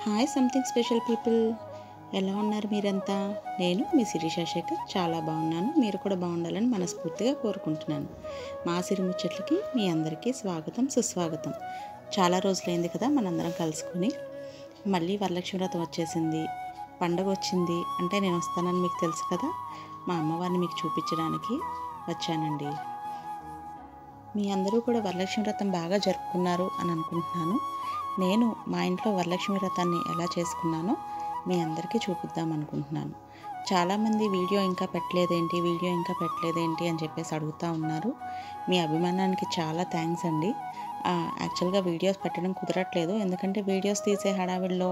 Hi something special people, ఎలా ఉన్నారు మీరంతా? నేను మీ శిరీష శేఖర్ చాలా బాగున్నాను. మీరు కూడా బాగుండాలని మనస్ఫూర్తిగా కోరుకుంటున్నాను. మా సిరి ముచ్చట్లకి మీ అందరికీ స్వాగతం, సుస్వాగతం. చాలా రోజులైంది కదా మనందరం కలుసుకొని. మళ్ళీ వరలక్ష్మి వ్రతం వచ్చేసింది, పండగ వచ్చింది అంటే నేను వస్తానని మీకు తెలుసు కదా. మా అమ్మవారిని మీకు చూపించడానికి వచ్చానండి. మీ అందరూ కూడా వరలక్ష్మి వ్రతం బాగా జరుపుకున్నారు అని అనుకుంటున్నాను. నేను మా ఇంట్లో వరలక్ష్మి వ్రతాన్ని ఎలా చేసుకున్నానో మీ అందరికీ చూపిద్దాం అనుకుంటున్నాను. చాలామంది వీడియో ఇంకా పెట్టలేదేంటి అని చెప్పేసి అడుగుతూ ఉన్నారు. మీ అభిమానానికి చాలా థ్యాంక్స్ అండి. యాక్చువల్గా వీడియోస్ పెట్టడం కుదరట్లేదు, ఎందుకంటే వీడియోస్ తీసే హడావిడిలో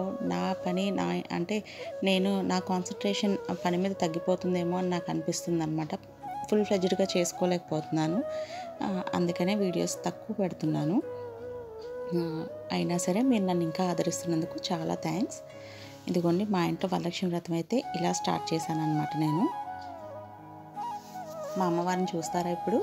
నా కాన్సన్ట్రేషన్ పని మీద తగ్గిపోతుందేమో అని నాకు అనిపిస్తుంది అనమాట. ఫుల్ ఫ్లెడ్జ్డ్గా చేసుకోలేకపోతున్నాను. అందుకనే వీడియోస్ తక్కువ పెడుతున్నాను. అయినా సరే మీరు నన్ను ఇంకా ఆదరిస్తున్నందుకు చాలా థ్యాంక్స్. ఇదిగోండి, మా ఇంట్లో వరలక్ష్మి వ్రతం అయితే ఇలా స్టార్ట్ చేశాను అనమాట. నేను మా అమ్మవారిని చూస్తారా ఇప్పుడు?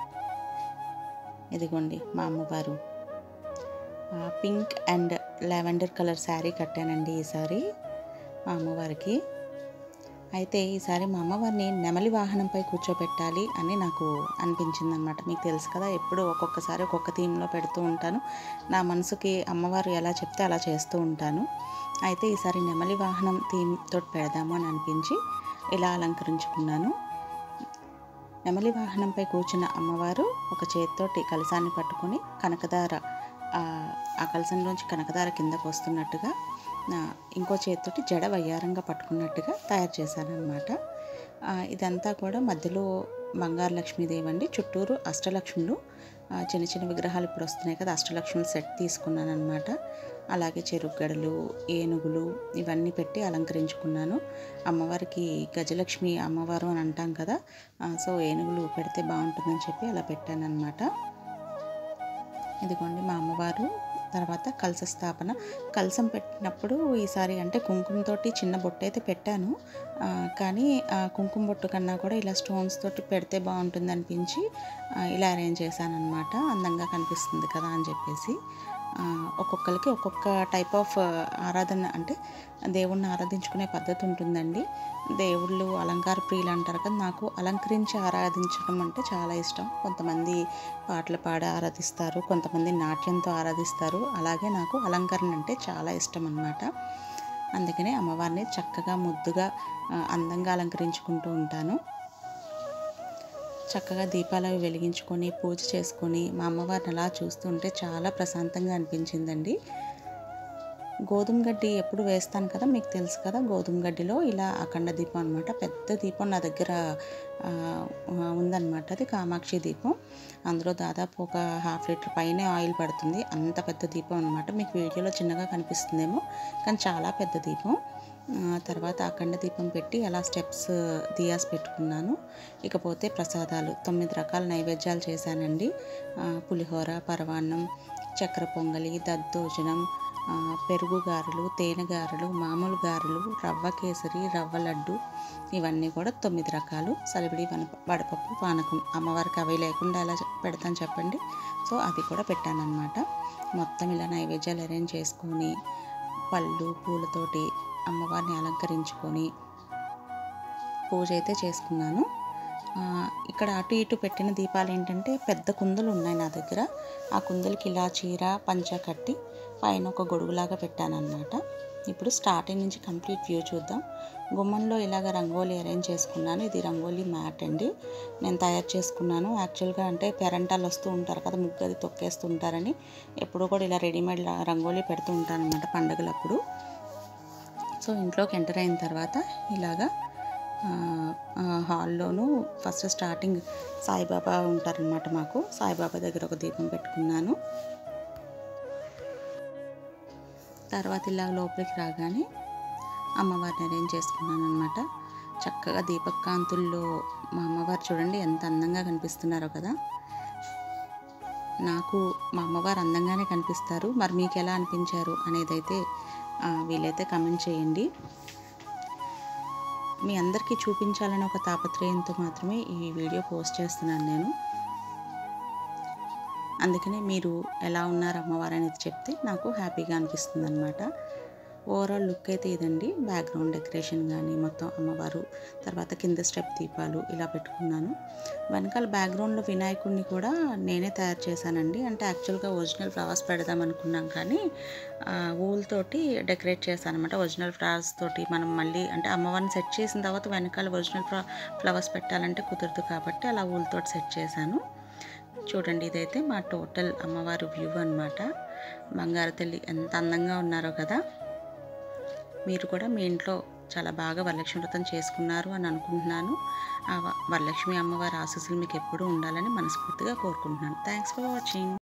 ఇదిగోండి మా అమ్మవారు. Pink and lavender colour sari కట్టానండి ఈసారి మా అమ్మవారికి. అయితే ఈసారి మా అమ్మవారిని నెమలి వాహనంపై కూర్చోబెట్టాలి అని నాకు అనిపించింది అనమాట. మీకు తెలుసు కదా, ఎప్పుడు ఒక్కొక్కసారి ఒక్కొక్క థీమ్లో పెడుతూ ఉంటాను. నా మనసుకి అమ్మవారు ఎలా చెప్తే అలా చేస్తూ ఉంటాను. అయితే ఈసారి నెమలి వాహనం థీమ్తో పెడదాము అని అనిపించి ఇలా అలంకరించుకున్నాను. నెమలి వాహనంపై కూర్చున్న అమ్మవారు ఒక చేతితోటి కలశాన్ని పట్టుకొని కనకదార, ఆ కలశంలోంచి కనకదార కిందకు వస్తున్నట్టుగా, ఇంకో చేతితోటి జడ వయ్యారంగా పట్టుకున్నట్టుగా తయారు చేశాను అనమాట. ఇదంతా కూడా మధ్యలో బంగారు లక్ష్మీదేవి అండి, చుట్టూరు అష్టలక్ష్ములు, చిన్న చిన్న విగ్రహాలు ఇప్పుడు వస్తున్నాయి కదా, అష్టలక్ష్ములు సెట్ తీసుకున్నాను అనమాట. అలాగే చెరుగడలు, ఏనుగులు ఇవన్నీ పెట్టి అలంకరించుకున్నాను. అమ్మవారికి గజలక్ష్మి అమ్మవారు అని అంటాం కదా, సో ఏనుగులు పెడితే బాగుంటుందని చెప్పి అలా పెట్టాను అనమాట. ఇదిగోండి మా అమ్మవారు. తర్వాత కలశ స్థాపన. కలశం పెట్టినప్పుడు ఈసారి అంటే కుంకుమతోటి చిన్న బొట్టు అయితే పెట్టాను, కానీ కుంకుమ బొట్టు కన్నా కూడా ఇలా స్టోన్స్ తోటి పెడితే బాగుంటుంది అనిపించి ఇలా అరేంజ్ చేశాను అనమాట. అందంగా కనిపిస్తుంది కదా అని చెప్పేసి. ఒక్కొక్కరికి ఒక్కొక్క టైప్ ఆఫ్ ఆరాధన, అంటే దేవుణ్ణి ఆరాధించుకునే పద్ధతి ఉంటుందండి. దేవుళ్ళు అలంకార ప్రియులు అంటారు కదా, నాకు అలంకరించి ఆరాధించడం అంటే చాలా ఇష్టం. కొంతమంది పాటలు పాడి ఆరాధిస్తారు, కొంతమంది నాట్యంతో ఆరాధిస్తారు. అలాగే నాకు అలంకరణ అంటే చాలా ఇష్టం అన్నమాట. అందుకనే అమ్మవారిని చక్కగా ముద్దుగా అందంగా అలంకరించుకుంటూ ఉంటాను. చక్కగా దీపాలు అవి వెలిగించుకొని పూజ చేసుకొని మా అమ్మవారిని అలా చూస్తుంటే చాలా ప్రశాంతంగా అనిపించిందండి. గోధుమ గడ్డి ఎప్పుడు వేస్తాను కదా, మీకు తెలుసు కదా, గోధుమ గడ్డిలో ఇలా అఖండ దీపం అనమాట. పెద్ద దీపం నా దగ్గర ఉందన్నమాట. అది కామాక్షి దీపం. అందులో దాదాపు ఒక 1/2 లీటర్ పైనే ఆయిల్ పడుతుంది. అంత పెద్ద దీపం అనమాట. మీకు వీడియోలో చిన్నగా కనిపిస్తుందేమో, కానీ చాలా పెద్ద దీపం. తర్వాత అఖండ దీపం పెట్టి అలా స్టెప్స్ దియాస్ పెట్టుకున్నాను. ఇకపోతే ప్రసాదాలు 9 రకాల నైవేద్యాలు చేశానండి. పులిహోర, పరవాన్నం, చక్కెర పొంగలి, దద్దోజనం, పెరుగు గారెలు, తేనె గారెలు, మామూలు గారెలు, రవ్వ కేసరి, రవ్వ లడ్డు, ఇవన్నీ కూడా 9 రకాలు. సలివిడి, వడపప్పు, పానకం. అమ్మవారికి అవి లేకుండా ఎలా పెడతాను చెప్పండి. సో అది కూడా పెట్టాను అనమాట. మొత్తం ఇలా నైవేద్యాలు అరేంజ్ చేసుకొని పళ్ళు పూలతోటి అమ్మవారిని అలంకరించుకొని పూజ అయితే చేసుకున్నాను. ఇక్కడ అటు ఇటు పెట్టిన దీపాలు ఏంటంటే పెద్ద కుందులు ఉన్నాయి నా దగ్గర. ఆ కుందులకి ఇలా చీర పంచ కట్టి పైన ఒక గొడుగులాగా పెట్టానన్నమాట. ఇప్పుడు స్టార్టింగ్ నుంచి కంప్లీట్ వ్యూ చూద్దాం. గుమ్మంలో ఇలాగ రంగోలీ అరేంజ్ చేసుకున్నాను. ఇది రంగోలీ మ్యాట్ అండి, నేను తయారు చేసుకున్నాను. యాక్చువల్గా అంటే పేరెంటాలు వస్తూ ఉంటారు కదా, ముగ్గు అది తొక్కేస్తూ ఉంటారని ఎప్పుడూ కూడా ఇలా రెడీమేడ్ రంగోలీ పెడుతూ ఉంటాను అనమాట పండుగలప్పుడు. సో ఇంట్లోకి ఎంటర్ అయిన తర్వాత ఇలాగా హాల్లోనూ ఫస్ట్ స్టార్టింగ్ సాయిబాబా ఉంటారనమాట మాకు. సాయిబాబా దగ్గర ఒక దీపం పెట్టుకున్నాను. తర్వాత ఇలా లోపలికి రాగానే అమ్మవారిని అరేంజ్ చేసుకున్నాను అనమాట. చక్కగా దీపకాంతుల్లో మా అమ్మవారు చూడండి ఎంత అందంగా కనిపిస్తున్నారో కదా. నాకు మా అమ్మవారు అందంగానే కనిపిస్తారు. మరి మీకు ఎలా అనిపించారు అనేదైతే వీలైతే కమెంట్ చేయండి. మీ అందరికీ చూపించాలని ఒక తాపత్రయంతో మాత్రమే ఈ వీడియో పోస్ట్ చేస్తున్నాను నేను. అందుకనే మీరు ఎలా ఉన్నారు అమ్మవారు అనేది చెప్తే నాకు హ్యాపీగా అనిపిస్తుంది అనమాట. ఓవరాల్ లుక్ అయితే ఇదండి. బ్యాక్గ్రౌండ్ డెకరేషన్ కానీ మొత్తం అమ్మవారు, తర్వాత కింద స్టెప్ దీపాలు ఇలా పెట్టుకున్నాను. వెనకాల బ్యాక్గ్రౌండ్లో వినాయకుడిని కూడా నేనే తయారు చేశానండి. అంటే యాక్చువల్గా ఒరిజినల్ ఫ్లవర్స్ పెడదాం అనుకున్నాం కానీ ఊల్ తోటి డెకరేట్ చేశాను అనమాట. ఒరిజినల్ ఫ్లవర్స్ తోటి మనం మళ్ళీ అంటే అమ్మవారిని సెట్ చేసిన తర్వాత వెనకాల ఒరిజినల్ ఫ్లవర్స్ పెట్టాలంటే కుదరదు కాబట్టి అలా ఊల్ తోటి సెట్ చేశాను. చూడండి, ఇదైతే మా టోటల్ అమ్మవారు వ్యూ అనమాట. బంగారు తల్లి ఎంత అందంగా ఉన్నారో కదా. మీరు కూడా మీ ఇంట్లో చాలా బాగా వరలక్ష్మి వ్రతం చేసుకున్నారు అని అనుకుంటున్నాను. ఆ వరలక్ష్మి అమ్మవారి ఆశీస్సులు మీకు ఎప్పుడూ ఉండాలని మనస్ఫూర్తిగా కోరుకుంటున్నాను. Thanks for watching.